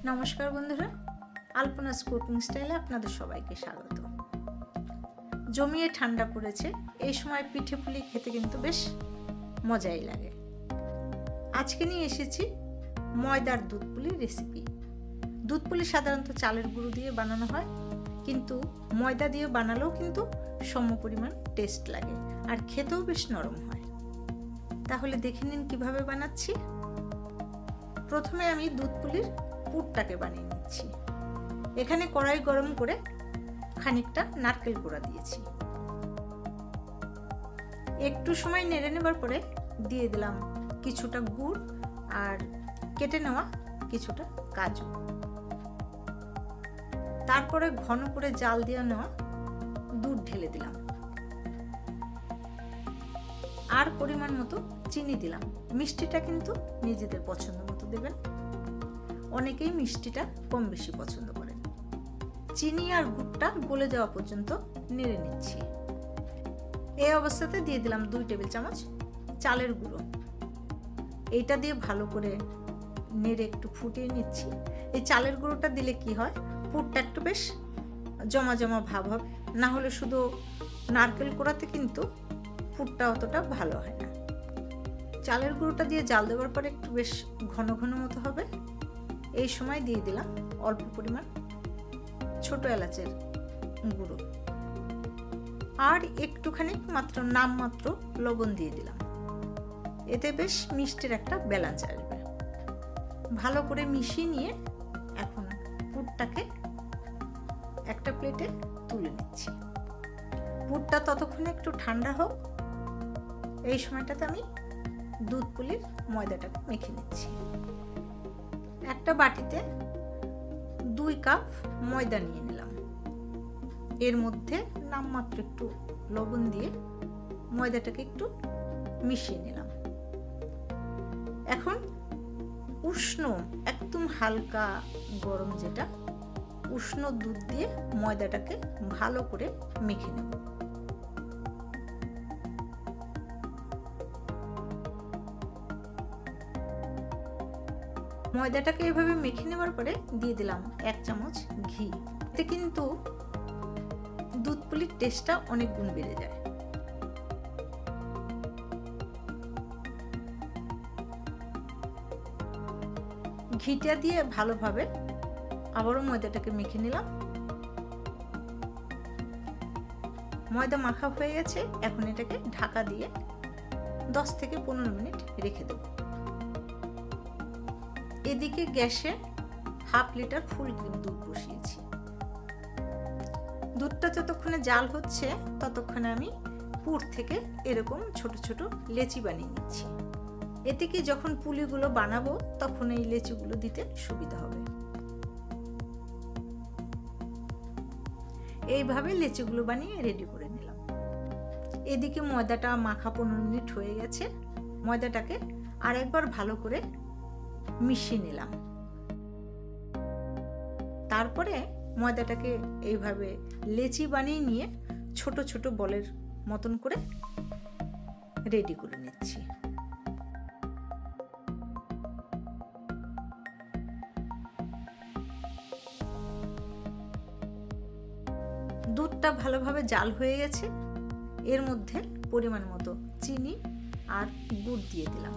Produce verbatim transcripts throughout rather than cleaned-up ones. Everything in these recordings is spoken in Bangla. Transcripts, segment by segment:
নমস্কার বন্ধুরা, আলপনাস কুকিং স্টাইলে আপনাদের সবাইকে স্বাগত। জমিয়ে ঠান্ডা পড়েছে, এই সময় পিঠে পুলি খেতে কিন্তু বেশ মজাই লাগে। আজকে নিয়ে এসেছি ময়দার দুধ পুলি রেসিপি। দুধ পুলি সাধারণত চালের গুঁড়ো দিয়ে বানানো হয়, কিন্তু ময়দা দিয়ে বানালেও কিন্তু সম পরিমাণ টেস্ট লাগে আর খেতেও বেশ নরম হয়। তাহলে দেখে নিন কিভাবে বানাচ্ছি। প্রথমে আমি দুধ পুলির পুরটাকে বানিয়ে নিচ্ছি। এখানে কড়াই গরম করে খানিকটা নারকেল কোড়া দিয়েছি। একটু সময় নেড়ে নেবার পরে দিয়ে দিলাম কিছুটা গুড় আর কেটে নেওয়া কিছুটা কাজু। তারপরে ঘন করে জাল দিয়ে নেওয়া দুধ ঢেলে দিলাম আর পরিমাণ মতো চিনি দিলাম। মিষ্টিটা কিন্তু নিজেদের পছন্দ মতো দেবেন, অনেকেই মিষ্টিটা কম বেশি পছন্দ করেন। চিনি আর গুড়টা গলে যাওয়া পর্যন্ত নেড়ে নিচ্ছি। এই অবস্থাতে দিয়ে দিলাম দুই টেবিল চামচ চালের গুঁড়ো। এইটা দিয়ে ভালো করে নেড়ে একটু ফুটিয়ে নিচ্ছি। এই চালের গুঁড়োটা দিলে কি হয়, পুরটা একটু বেশ জমা জমা ভাব হবে, না হলে শুধু নারকেল কোড়াতে কিন্তু পুরটা অতটা ভালো হয় না। চালের গুঁড়োটা দিয়ে জাল দেওয়ার পরে একটু বেশ ঘন ঘন মতো হবে। এই সময় দিয়ে দিলাম অল্প পরিমাণ ছোট এলাচের গুঁড়ো আর একটুখানি মাত্র নামমাত্র লবণ দিয়ে দিলাম। এতে বেশ মিষ্টির একটা ব্যালেন্স আসবে। ভালো করে মিশিয়ে নিয়ে এখন পুরটাকে একটা প্লেটে তুলে নিচ্ছি। পুরটা ততক্ষণে একটু ঠান্ডা হোক। এই সময়টাতে আমি দুধ পুলির ময়দাটাকে মেখে নিচ্ছি। একটা বাটিতে দুই কাপ ময়দা নিয়ে নিলাম। এর মধ্যে নামমাত্র একটু লবণ দিয়ে ময়দাটাকে একটু মিশিয়ে নিলাম। এখন উষ্ণ একদম হালকা গরম যেটা উষ্ণ দুধ দিয়ে ময়দাটাকে ভালো করে মেখে নেব। ময়দাটাকে এভাবে মেখে নেওয়ার পরে দিয়ে দিলাম এক চামচ ঘি। এতে কিন্তু দুধ পুলির টেস্টটা অনেক গুণ বেড়ে যায়। ঘিটা দিয়ে ভালোভাবে আবারও ময়দাটাকে মেখে নিলাম। ময়দা মাখা হয়ে গেছে, এখন এটাকে ঢাকা দিয়ে দশ থেকে পনেরো মিনিট রেখে দেব। এদিকে গ্যাসে হাফ লিটার ফুল ক্রিম দুধ বসিয়েছি। দুধটা যতক্ষণে জাল হচ্ছে ততক্ষণে আমি পুর থেকে এরকম ছোট ছোট লেচি বানিয়ে নিচ্ছি। এতে কি যখন পুলিগুলো বানাবো তখন এই লেচিগুলো দিতে সুবিধা হবে। এইভাবে লেচিগুলো বানিয়ে রেডি করে নিলাম। এদিকে ময়দাটা মাখা পনেরো মিনিট হয়ে গেছে। ময়দাটাকে আর একবার ভালো করে মিশিয়ে নিলাম। তারপরে ময়দাটাকে এইভাবে লেচি বানিয়ে নিয়ে ছোট ছোট বলের মতন করে রেডি করে নিচ্ছি। দুধটা ভালোভাবে জাল হয়ে গেছে। এর মধ্যে পরিমাণ মতো চিনি আর গুড় দিয়ে দিলাম।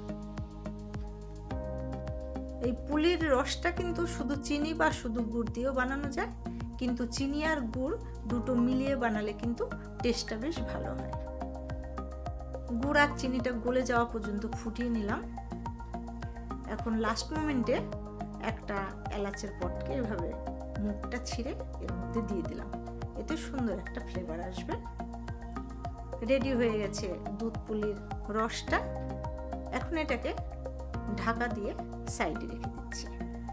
এই পুলির রসটা কিন্তু শুধু চিনি বা শুধু গুড় দিয়েও বানানো যায়, কিন্তু চিনি আর গুড় দুটো মিলিয়ে বানালে কিন্তু টেস্টটা বেশ ভালো হয়। গুড় আর চিনিটা গলে যাওয়া পর্যন্ত ফুটিয়ে নিলাম। এখন লাস্ট মোমেন্টে একটা এলাচের পটকে এভাবে মুখটা ছিঁড়ে এর মধ্যে দিয়ে দিলাম। এতে সুন্দর একটা ফ্লেভার আসবে। রেডি হয়ে গেছে দুধ পুলির রসটা। এখন এটাকে ঢাকা দিয়ে সাইডে রেখে দিচ্ছি।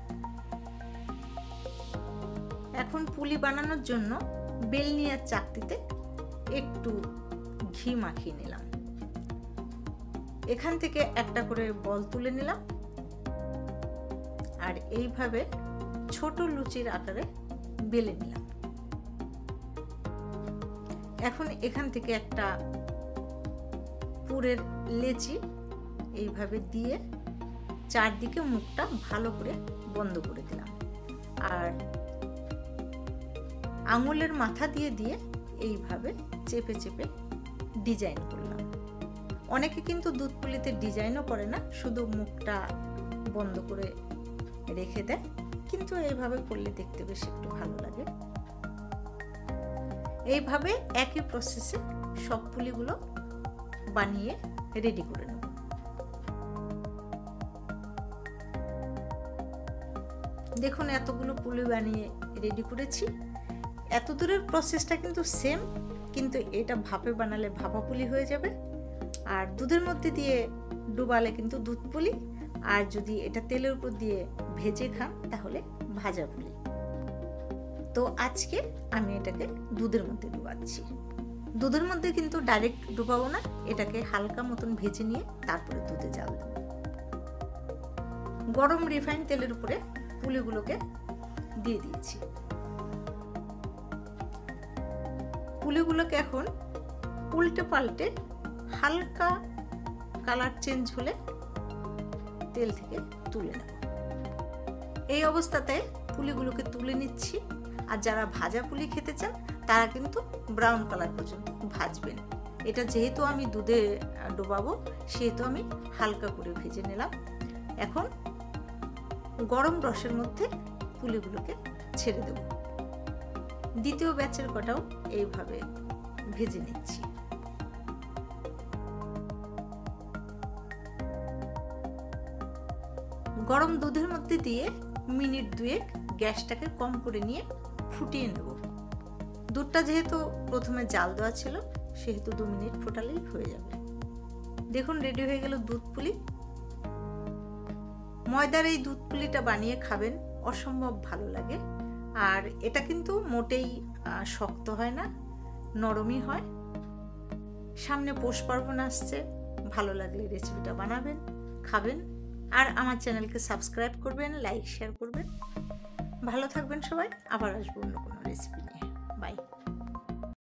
এখন পুলি বানানোর জন্য বেলনি আর চাকতিতে একটু ঘি মাখিয়ে নিলাম। এখান থেকে একটা করে বল তুলে নিলাম আর এইভাবে ছোট লুচির আকারে বেলে নিলাম। এখন এখান থেকে একটা পুরের লেচি এইভাবে দিয়ে চারদিকে মুখটা ভালো করে বন্ধ করে দিলাম আর আঙুলের মাথা দিয়ে দিয়ে এইভাবে চেপে চেপে ডিজাইন করলাম। অনেকে কিন্তু দুধ পুলিতে ডিজাইনও করে না, শুধু মুখটা বন্ধ করে রেখে দেয়, কিন্তু এইভাবে করলে দেখতে বেশ একটু ভালো লাগে। এইভাবে একই প্রসেসে সব পুলিগুলো বানিয়ে রেডি করে নেব। দেখুন এতগুলো পুলি বানিয়ে রেডি করেছি। এত দূরের প্রসেসটা কিন্তু সেম, কিন্তু এটা ভাপে বানালে ভাপা পুলি হয়ে যাবে, আর দুধের মধ্যে দিয়ে ডুবালে কিন্তু দুধ পুলি, আর যদি এটা তেলের উপর দিয়ে ভেজে খান তাহলে ভাজা পুলি। তো আজকে আমি এটাকে দুধের মধ্যে ডুবাচ্ছি। দুধের মধ্যে কিন্তু ডাইরেক্ট ডুবাবো না, এটাকে হালকা মতন ভেজে নিয়ে তারপরে দুধে জাল দেব। গরম রিফাইন তেলের উপরে পুলিগুলোকে দিয়ে দিয়েছি। পুলিগুলোকে এখন উল্টে পাল্টে হালকা কালার চেঞ্জ হলে তেল থেকে তুলে নেব। এই অবস্থাতে পুলিগুলোকে তুলে নিচ্ছি। আর যারা ভাজা পুলি খেতে চান তারা কিন্তু ব্রাউন কালার পর্যন্ত ভাজবেন। এটা যেহেতু আমি দুধে ডোবাবো সেহেতু আমি হালকা করে ভেজে নিলাম। এখন গরম রসের মধ্যে পুলিগুলোকে ছেড়ে দেব। দ্বিতীয় ব্যাচের কটাও এইভাবে ভেজে নিচ্ছি। গরম দুধের মধ্যে দিয়ে মিনিট দুয়েক গ্যাসটাকে কম করে নিয়ে ফুটিয়ে নেব। দুধটা যেহেতু প্রথমে জাল দেওয়া ছিল সেহেতু দু মিনিট ফোটালেই হয়ে যাবে। দেখুন রেডি হয়ে গেল দুধ পুলি। ময়দার এই দুধ পুলিটা বানিয়ে খাবেন, অসম্ভব ভালো লাগে। আর এটা কিন্তু মোটেই শক্ত হয় না, নরমই হয়। সামনে পৌষ পার্বণ আসছে, ভালো লাগলে রেসিপিটা বানাবেন, খাবেন। আর আমার চ্যানেলকে সাবস্ক্রাইব করবেন, লাইক শেয়ার করবেন। ভালো থাকবেন সবাই। আবার আসবো অন্য কোনো রেসিপি নিয়ে। বাই।